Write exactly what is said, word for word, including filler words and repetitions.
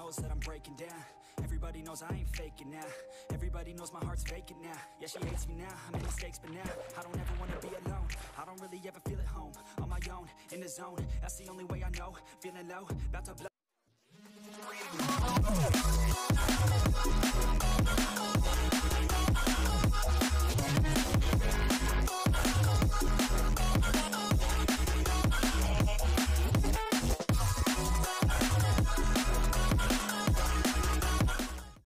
knows that I'm breaking down. Everybody knows I ain't faking now. Everybody knows my heart's vacant now. Yeah, she hates me now, I made mistakes but now I don't ever wanna be alone. I don't really ever feel at home. On my own, in the zone, that's the only way I know. Feeling low, about to blow